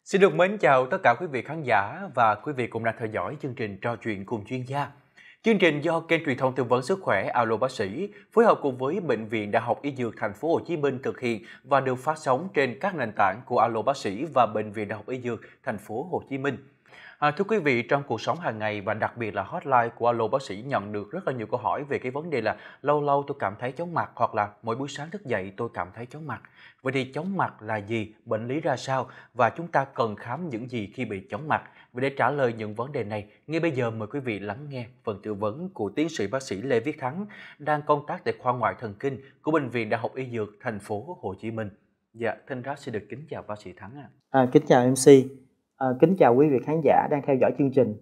Xin được mến chào tất cả quý vị khán giả và quý vị cũng đang theo dõi chương trình trò chuyện cùng chuyên gia. Chương trình do kênh truyền thông tư vấn sức khỏe Alo Bác sĩ phối hợp cùng với Bệnh viện Đại học Y Dược Thành phố Hồ Chí Minh thực hiện và được phát sóng trên các nền tảng của Alo Bác sĩ và Bệnh viện Đại học Y Dược Thành phố Hồ Chí Minh. Thưa quý vị, trong cuộc sống hàng ngày và đặc biệt là hotline của Alo Bác sĩ nhận được rất là nhiều câu hỏi về cái vấn đề là lâu lâu tôi cảm thấy chóng mặt hoặc là mỗi buổi sáng thức dậy tôi cảm thấy chóng mặt. Vậy thì chóng mặt là gì, bệnh lý ra sao và chúng ta cần khám những gì khi bị chóng mặt? Và để trả lời những vấn đề này, ngay bây giờ mời quý vị lắng nghe phần tư vấn của tiến sĩ bác sĩ Lê Viết Thắng đang công tác tại khoa ngoại thần kinh của Bệnh viện Đại học Y Dược Thành phố Hồ Chí Minh. Dạ, thân rác xin được kính chào bác sĩ Thắng ạ. Kính chào MC, kính chào quý vị khán giả đang theo dõi chương trình.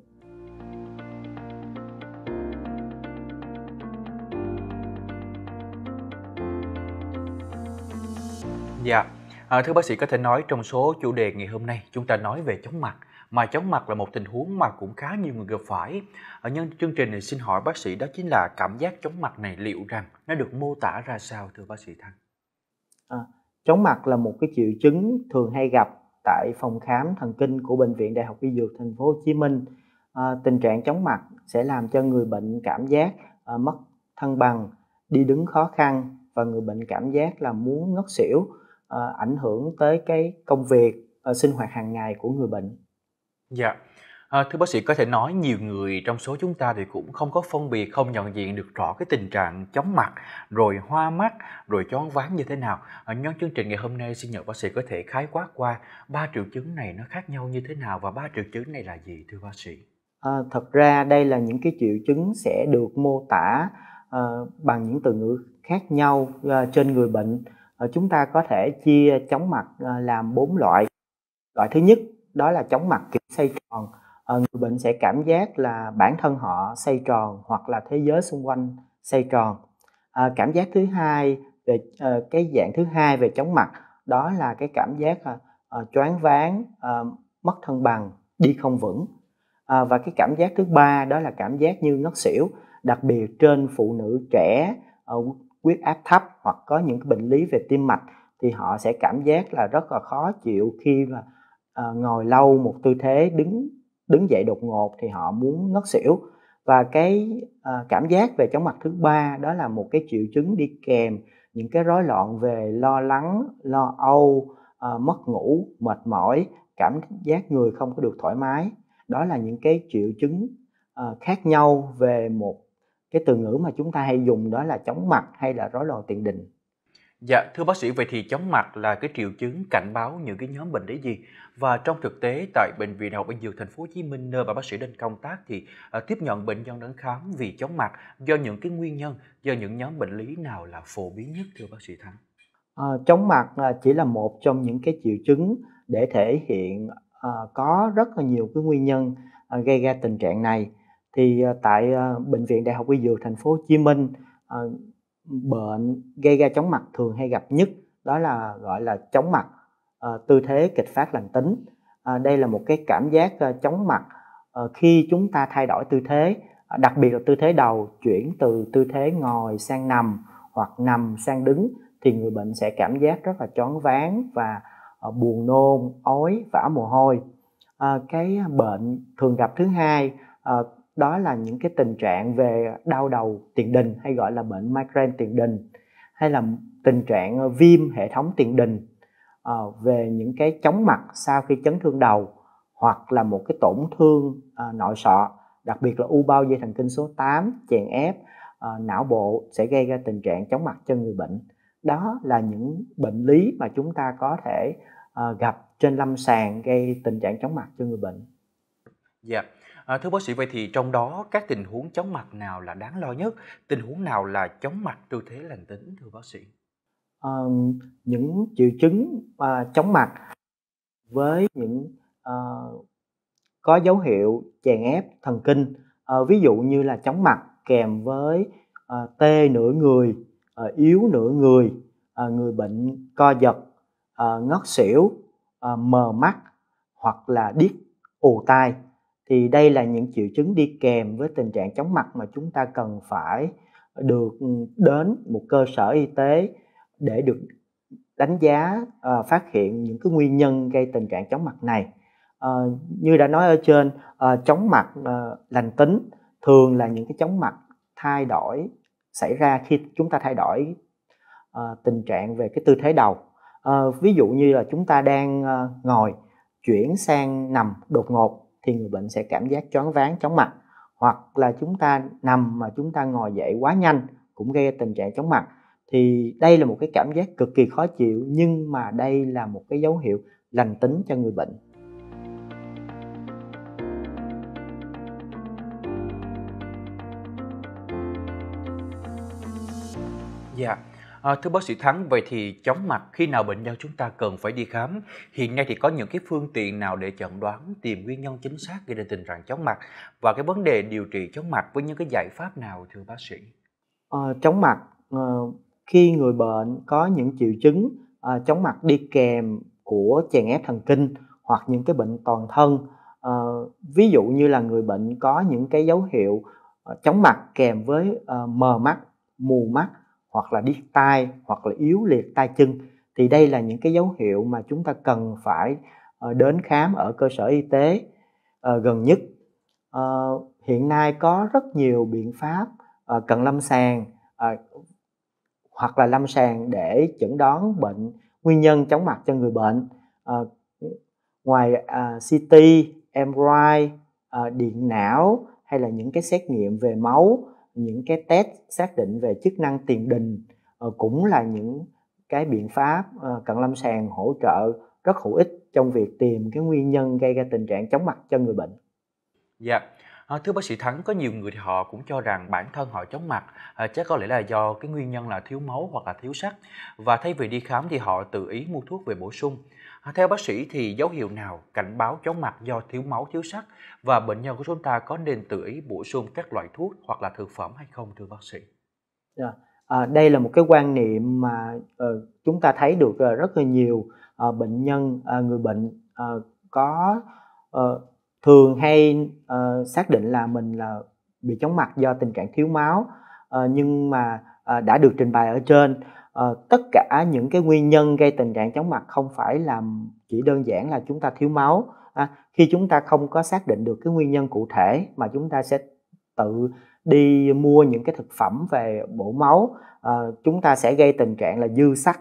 Dạ, thưa bác sĩ có thể nói trong số chủ đề ngày hôm nay chúng ta nói về chóng mặt. Mà chóng mặt là một tình huống mà cũng khá nhiều người gặp phải. Nhân chương trình này xin hỏi bác sĩ đó chính là cảm giác chóng mặt này liệu rằng nó được mô tả ra sao thưa bác sĩ Thắng? Chóng mặt là một cái triệu chứng thường hay gặp tại phòng khám thần kinh của Bệnh viện Đại học Y Dược Thành phố Hồ Chí Minh. Tình trạng chóng mặt sẽ làm cho người bệnh cảm giác mất thăng bằng, đi đứng khó khăn và người bệnh cảm giác là muốn ngất xỉu, ảnh hưởng tới cái công việc, sinh hoạt hàng ngày của người bệnh. Dạ, thưa bác sĩ có thể nói nhiều người trong số chúng ta thì cũng không có phân biệt, không nhận diện được rõ cái tình trạng chóng mặt, rồi hoa mắt, rồi choáng váng như thế nào. Nhân chương trình ngày hôm nay xin nhờ bác sĩ có thể khái quát qua 3 triệu chứng này nó khác nhau như thế nào và 3 triệu chứng này là gì thưa bác sĩ? Thật ra đây là những cái triệu chứng sẽ được mô tả bằng những từ ngữ khác nhau trên người bệnh. Chúng ta có thể chia chóng mặt làm 4 loại. Loại thứ nhất đó là chóng mặt kiểu xoay tròn. Người bệnh sẽ cảm giác là bản thân họ xoay tròn hoặc là thế giới xung quanh xoay tròn. Cảm giác thứ hai về cái dạng thứ hai về chóng mặt đó là cái cảm giác choáng váng, mất thăng bằng, đi không vững. Và cái cảm giác thứ ba đó là cảm giác như ngất xỉu, đặc biệt trên phụ nữ trẻ, huyết áp thấp hoặc có những cái bệnh lý về tim mạch thì họ sẽ cảm giác là rất là khó chịu khi mà ngồi lâu một tư thế, đứng dậy đột ngột thì họ muốn ngất xỉu. Và cái cảm giác về chóng mặt thứ ba đó là một cái triệu chứng đi kèm những cái rối loạn về lo lắng, lo âu, mất ngủ, mệt mỏi, cảm giác người không có được thoải mái. Đó là những cái triệu chứng khác nhau về một cái từ ngữ mà chúng ta hay dùng, đó là chóng mặt hay là rối loạn tiền đình. Dạ, thưa bác sĩ, vậy thì chóng mặt là cái triệu chứng cảnh báo những cái nhóm bệnh lý gì? Và trong thực tế tại Bệnh viện Đại học Y Dược Thành phố Hồ Chí Minh nơi mà bác sĩ đang công tác thì tiếp nhận bệnh nhân đến khám vì chóng mặt do những cái nguyên nhân, do những nhóm bệnh lý nào là phổ biến nhất thưa bác sĩ Thắng? Chóng mặt chỉ là một trong những cái triệu chứng để thể hiện có rất là nhiều cái nguyên nhân gây ra tình trạng này. Thì tại Bệnh viện Đại học Y Dược Thành phố Hồ Chí Minh, bệnh gây ra chóng mặt thường hay gặp nhất đó là gọi là chóng mặt tư thế kịch phát lành tính. Đây là một cái cảm giác chóng mặt khi chúng ta thay đổi tư thế, đặc biệt là tư thế đầu, chuyển từ tư thế ngồi sang nằm hoặc nằm sang đứng thì người bệnh sẽ cảm giác rất là choáng váng và buồn nôn, ói, vã mồ hôi. Cái bệnh thường gặp thứ hai đó là những cái tình trạng về đau đầu tiền đình hay gọi là bệnh migraine tiền đình, hay là tình trạng viêm hệ thống tiền đình, về những cái chóng mặt sau khi chấn thương đầu hoặc là một cái tổn thương nội sọ, đặc biệt là u bao dây thần kinh số 8, chèn ép não bộ sẽ gây ra tình trạng chóng mặt cho người bệnh. Đó là những bệnh lý mà chúng ta có thể gặp trên lâm sàng gây tình trạng chóng mặt cho người bệnh. Dạ, thưa bác sĩ, vậy thì trong đó các tình huống chóng mặt nào là đáng lo nhất? Tình huống nào là chóng mặt tư thế lành tính thưa bác sĩ? Những triệu chứng chóng mặt với những có dấu hiệu chèn ép thần kinh, ví dụ như là chóng mặt kèm với tê nửa người, yếu nửa người, người bệnh co giật, ngất xỉu, mờ mắt hoặc là điếc ù tai, thì đây là những triệu chứng đi kèm với tình trạng chóng mặt mà chúng ta cần phải được đến một cơ sở y tế để được đánh giá, phát hiện những cái nguyên nhân gây tình trạng chóng mặt này. Như đã nói ở trên, chóng mặt lành tính thường là những cái chóng mặt thay đổi xảy ra khi chúng ta thay đổi tình trạng về cái tư thế đầu. Ví dụ như là chúng ta đang ngồi chuyển sang nằm đột ngột thì người bệnh sẽ cảm giác choáng váng, chóng mặt, hoặc là chúng ta nằm mà chúng ta ngồi dậy quá nhanh cũng gây tình trạng chóng mặt. Thì đây là một cái cảm giác cực kỳ khó chịu, nhưng mà đây là một cái dấu hiệu lành tính cho người bệnh. Dạ. Thưa bác sĩ Thắng, vậy thì chóng mặt khi nào bệnh nhân chúng ta cần phải đi khám? Hiện nay thì có những cái phương tiện nào để chẩn đoán, tìm nguyên nhân chính xác gây ra tình trạng chóng mặt, và cái vấn đề điều trị chóng mặt với những cái giải pháp nào thưa bác sĩ? Chóng mặt khi người bệnh có những triệu chứng chóng mặt đi kèm của chèn ép thần kinh hoặc những cái bệnh toàn thân, ví dụ như là người bệnh có những cái dấu hiệu chóng mặt kèm với mờ mắt, mù mắt, hoặc là điếc tai, hoặc là yếu liệt tay chân, thì đây là những cái dấu hiệu mà chúng ta cần phải đến khám ở cơ sở y tế gần nhất. Hiện nay có rất nhiều biện pháp cận lâm sàng hoặc là lâm sàng để chẩn đoán bệnh, nguyên nhân chóng mặt cho người bệnh. Ngoài CT, MRI, điện não, hay là những cái xét nghiệm về máu, những cái test xác định về chức năng tiền đình, cũng là những cái biện pháp cận lâm sàng hỗ trợ rất hữu ích trong việc tìm cái nguyên nhân gây ra tình trạng chóng mặt cho người bệnh. Dạ. Thưa bác sĩ Thắng, có nhiều người thì họ cũng cho rằng bản thân họ chóng mặt chắc có lẽ là do cái nguyên nhân là thiếu máu hoặc là thiếu sắt, và thay vì đi khám thì họ tự ý mua thuốc về bổ sung. Theo bác sĩ thì dấu hiệu nào cảnh báo chóng mặt do thiếu máu, thiếu sắt, và bệnh nhân của chúng ta có nên tự ý bổ sung các loại thuốc hoặc là thực phẩm hay không thưa bác sĩ? Đây là một cái quan niệm mà chúng ta thấy được rất là nhiều bệnh nhân, người bệnh có thường hay xác định là mình là bị chóng mặt do tình trạng thiếu máu, nhưng mà đã được trình bày ở trên, tất cả những cái nguyên nhân gây tình trạng chóng mặt không phải là chỉ đơn giản là chúng ta thiếu máu. Khi chúng ta không có xác định được cái nguyên nhân cụ thể mà chúng ta sẽ tự đi mua những cái thực phẩm về bổ máu, chúng ta sẽ gây tình trạng là dư sắt,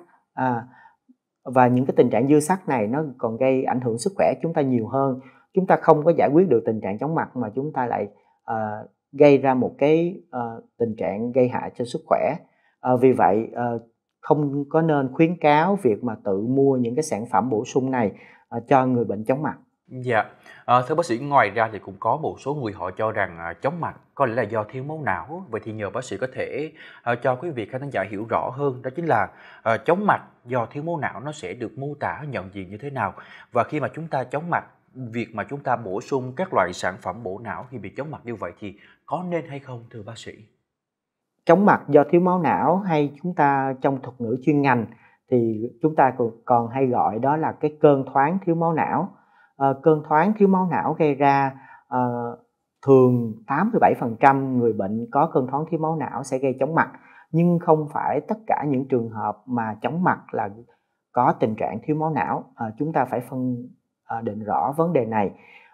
và những cái tình trạng dư sắt này nó còn gây ảnh hưởng sức khỏe chúng ta nhiều hơn. Chúng ta không có giải quyết được tình trạng chóng mặt mà chúng ta lại gây ra một cái tình trạng gây hại cho sức khỏe. Vì vậy không có nên khuyến cáo việc mà tự mua những cái sản phẩm bổ sung này cho người bệnh chóng mặt. Dạ. Thưa bác sĩ, ngoài ra thì cũng có một số người họ cho rằng chóng mặt có lẽ là do thiếu máu não. Vậy thì nhờ bác sĩ có thể cho quý vị khán giả hiểu rõ hơn, đó chính là chóng mặt do thiếu máu não nó sẽ được mô tả, nhận diện như thế nào, và khi mà chúng ta chóng mặt, việc mà chúng ta bổ sung các loại sản phẩm bổ não khi bị chóng mặt như vậy thì có nên hay không thưa bác sĩ? Chóng mặt do thiếu máu não, hay chúng ta trong thuật ngữ chuyên ngành thì chúng ta còn hay gọi đó là cái cơn thoáng thiếu máu não. Cơn thoáng thiếu máu não gây ra thường 87% người bệnh có cơn thoáng thiếu máu não sẽ gây chóng mặt, nhưng không phải tất cả những trường hợp mà chóng mặt là có tình trạng thiếu máu não. Chúng ta phải phân định rõ vấn đề này.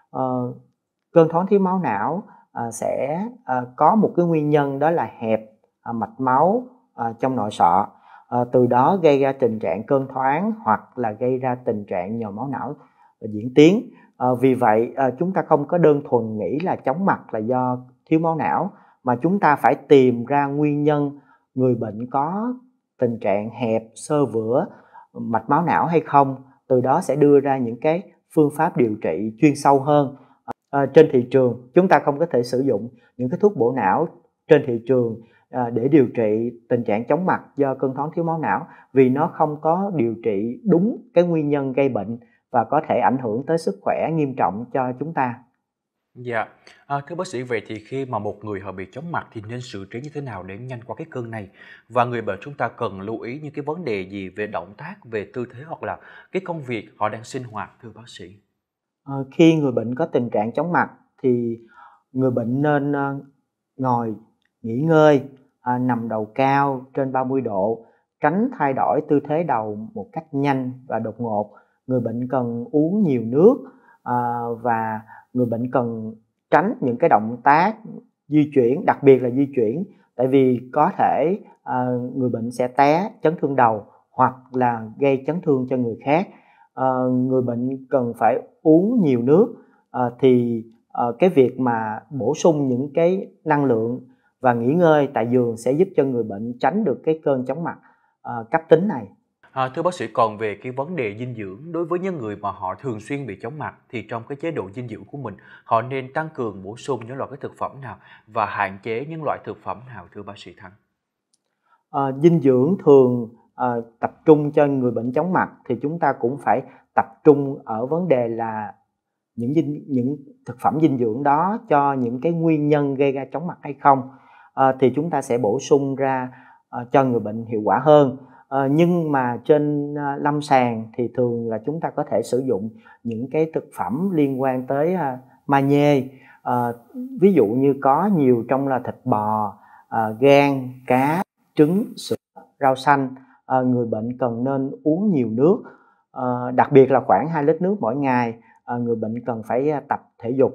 Cơn thoáng thiếu máu não sẽ có một cái nguyên nhân, đó là hẹp mạch máu trong nội sọ, từ đó gây ra tình trạng cơn thoáng hoặc là gây ra tình trạng nhồi máu não diễn tiến. Vì vậy chúng ta không có đơn thuần nghĩ là chóng mặt là do thiếu máu não, mà chúng ta phải tìm ra nguyên nhân người bệnh có tình trạng hẹp xơ vữa mạch máu não hay không, từ đó sẽ đưa ra những cái phương pháp điều trị chuyên sâu hơn. Trên thị trường chúng ta không có thể sử dụng những cái thuốc bổ não trên thị trường để điều trị tình trạng chóng mặt do cơn thoáng thiếu máu não, vì nó không có điều trị đúng cái nguyên nhân gây bệnh và có thể ảnh hưởng tới sức khỏe nghiêm trọng cho chúng ta. Dạ. Thưa bác sĩ, vậy thì khi mà một người họ bị chóng mặt thì nên xử trí như thế nào để nhanh qua cái cơn này? Và người bệnh chúng ta cần lưu ý những cái vấn đề gì về động tác, về tư thế, hoặc là cái công việc họ đang sinh hoạt thưa bác sĩ? Khi người bệnh có tình trạng chóng mặt thì người bệnh nên ngồi nghỉ ngơi, nằm đầu cao trên 30 độ, tránh thay đổi tư thế đầu một cách nhanh và đột ngột. Người bệnh cần uống nhiều nước và người bệnh cần tránh những cái động tác di chuyển, đặc biệt là di chuyển, tại vì có thể người bệnh sẽ té, chấn thương đầu hoặc là gây chấn thương cho người khác. Người bệnh cần phải uống nhiều nước, thì cái việc mà bổ sung những cái năng lượng và nghỉ ngơi tại giường sẽ giúp cho người bệnh tránh được cái cơn chóng mặt cấp tính này. Thưa bác sĩ, còn về cái vấn đề dinh dưỡng, đối với những người mà họ thường xuyên bị chóng mặt thì trong cái chế độ dinh dưỡng của mình, họ nên tăng cường bổ sung những loại cái thực phẩm nào và hạn chế những loại thực phẩm nào thưa bác sĩ Thắng? Dinh dưỡng thường tập trung cho người bệnh chóng mặt thì chúng ta cũng phải tập trung ở vấn đề là những thực phẩm dinh dưỡng đó cho những cái nguyên nhân gây ra chóng mặt hay không, thì chúng ta sẽ bổ sung ra cho người bệnh hiệu quả hơn. Nhưng mà trên lâm sàng thì thường là chúng ta có thể sử dụng những cái thực phẩm liên quan tới magie, ví dụ như có nhiều trong là thịt bò, gan, cá, trứng, sữa, rau xanh. Người bệnh cần nên uống nhiều nước, đặc biệt là khoảng 2 lít nước mỗi ngày. Người bệnh cần phải tập thể dục,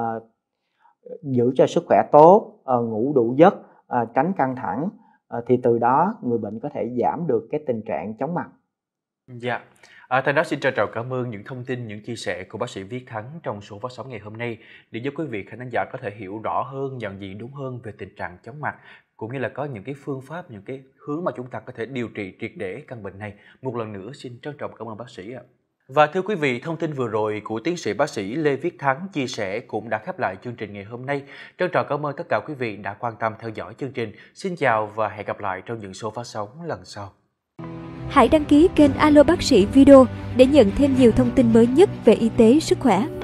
giữ cho sức khỏe tốt, ngủ đủ giấc, tránh căng thẳng, thì từ đó người bệnh có thể giảm được cái tình trạng chóng mặt. Dạ. Thành đó xin trân trọng cảm ơn những thông tin, những chia sẻ của bác sĩ Viết Thắng trong số phát sóng ngày hôm nay để giúp quý vị khán giả có thể hiểu rõ hơn, nhận diện đúng hơn về tình trạng chóng mặt, cũng như là có những cái phương pháp, những cái hướng mà chúng ta có thể điều trị triệt để căn bệnh này. Một lần nữa xin trân trọng cảm ơn bác sĩ ạ. Và thưa quý vị, thông tin vừa rồi của tiến sĩ bác sĩ Lê Viết Thắng chia sẻ cũng đã khép lại chương trình ngày hôm nay. Trân trọng cảm ơn tất cả quý vị đã quan tâm theo dõi chương trình. Xin chào và hẹn gặp lại trong những số phát sóng lần sau. Hãy đăng ký kênh Alo Bác sĩ Video để nhận thêm nhiều thông tin mới nhất về y tế, sức khỏe.